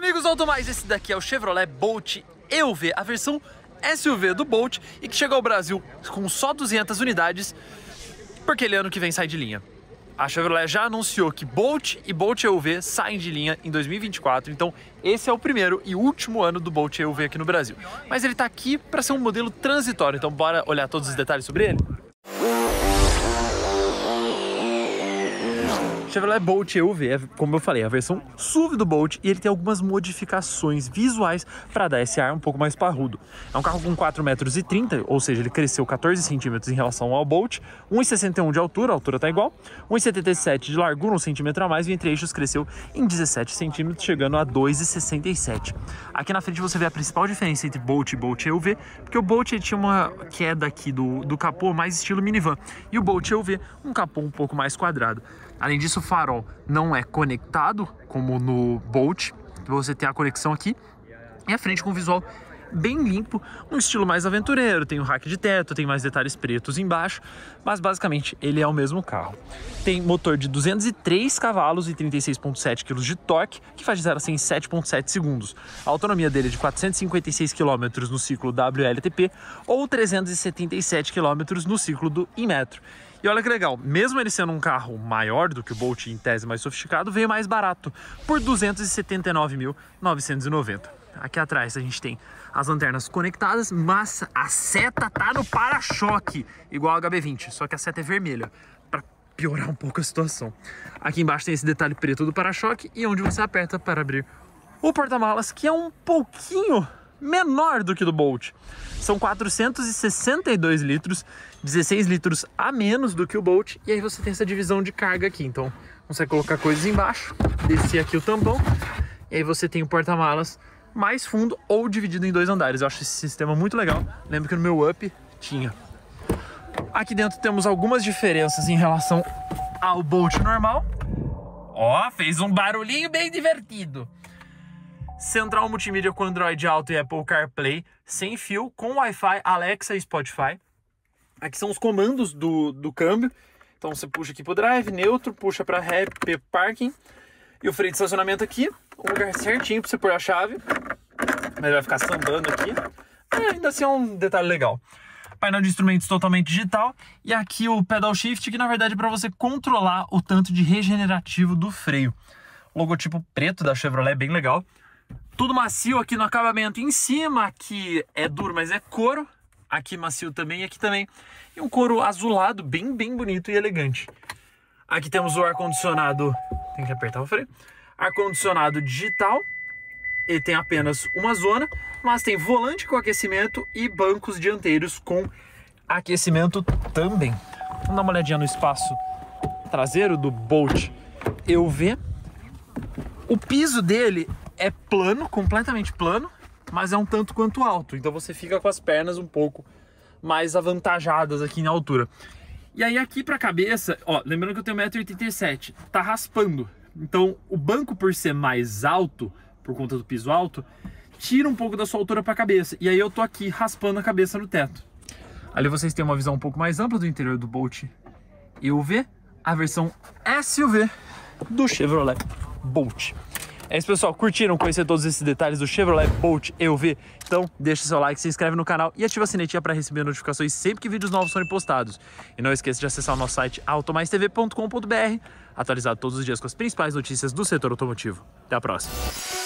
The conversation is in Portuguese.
amigos do Automais, esse daqui é o Chevrolet Bolt EUV, a versão SUV do Bolt, e que chegou ao Brasil com só 200 unidades, porque ele ano que vem sai de linha. A Chevrolet já anunciou que Bolt e Bolt EUV saem de linha em 2024, então esse é o primeiro e último ano do Bolt EUV aqui no Brasil. Mas ele tá aqui para ser um modelo transitório, então bora olhar todos os detalhes sobre ele? Chevrolet Bolt EUV é, como eu falei, a versão SUV do Bolt, e ele tem algumas modificações visuais para dar esse ar um pouco mais parrudo. É um carro com 4,30 metros, ou seja, ele cresceu 14 centímetros em relação ao Bolt, 1,61 de altura, a altura tá igual, 1,77 de largura, 1 centímetro a mais, e entre eixos cresceu em 17 centímetros, chegando a 2,67. Aqui na frente você vê a principal diferença entre Bolt e Bolt EUV, porque o Bolt ele tinha uma queda aqui do capô mais estilo minivan, e o Bolt EUV um capô um pouco mais quadrado. Além disso, o farol não é conectado, como no Bolt, você tem a conexão aqui, e a frente com visual bem limpo, um estilo mais aventureiro, tem o rack de teto, tem mais detalhes pretos embaixo, mas basicamente ele é o mesmo carro. Tem motor de 203 cavalos e 36,7 kg de torque, que faz de 0 a 100 em 7,7 segundos. A autonomia dele é de 456 km no ciclo WLTP ou 377 km no ciclo do Inmetro. E olha que legal, mesmo ele sendo um carro maior do que o Bolt, em tese mais sofisticado, veio mais barato, por R$ 279.990. Aqui atrás a gente tem as lanternas conectadas, mas a seta tá no para-choque, igual a HB20, só que a seta é vermelha, para piorar um pouco a situação. Aqui embaixo tem esse detalhe preto do para-choque e onde você aperta para abrir o porta-malas, que é um pouquinho menor do que do Bolt. São 462 litros, 16 litros a menos do que o Bolt, e aí você tem essa divisão de carga aqui, então você colocar coisas embaixo, descer aqui o tampão, e aí você tem o porta-malas mais fundo ou dividido em 2 andares. Eu acho esse sistema muito legal, lembro que no meu Up tinha. Aqui dentro temos algumas diferenças em relação ao Bolt normal. Ó, fez um barulhinho bem divertido. Central multimídia com Android Auto e Apple CarPlay, sem fio, com Wi-Fi, Alexa e Spotify. Aqui são os comandos do câmbio. Então você puxa aqui pro drive, neutro, puxa para ré, parking. E o freio de estacionamento aqui, um lugar certinho para você pôr a chave. Mas vai ficar sambando aqui. Ainda assim é um detalhe legal. Painel de instrumentos totalmente digital. E aqui o pedal shift, que na verdade é para você controlar o tanto de regenerativo do freio. O logotipo preto da Chevrolet é bem legal. Tudo macio aqui no acabamento em cima, aqui é duro, mas é couro. Aqui macio também e aqui também. E um couro azulado, bem bonito e elegante. Aqui temos o ar-condicionado, tem que apertar o freio. Ar-condicionado digital, ele tem apenas uma zona, mas tem volante com aquecimento e bancos dianteiros com aquecimento também. Vamos dar uma olhadinha no espaço traseiro do Bolt EUV. O piso dele é plano, completamente plano, mas é um tanto quanto alto, então você fica com as pernas um pouco mais avantajadas aqui na altura. E aí aqui pra cabeça, ó, lembrando que eu tenho 1,87 m, tá raspando. Então o banco, por ser mais alto, por conta do piso alto, tira um pouco da sua altura pra cabeça. E aí eu tô aqui raspando a cabeça no teto. Ali vocês têm uma visão um pouco mais ampla do interior do Bolt EUV, a versão SUV do Chevrolet Bolt. É isso, pessoal. Curtiram conhecer todos esses detalhes do Chevrolet Bolt EUV? Então deixa seu like, se inscreve no canal e ativa a sinetinha para receber notificações sempre que vídeos novos forem postados. E não esqueça de acessar o nosso site automaistv.com.br, atualizado todos os dias com as principais notícias do setor automotivo. Até a próxima!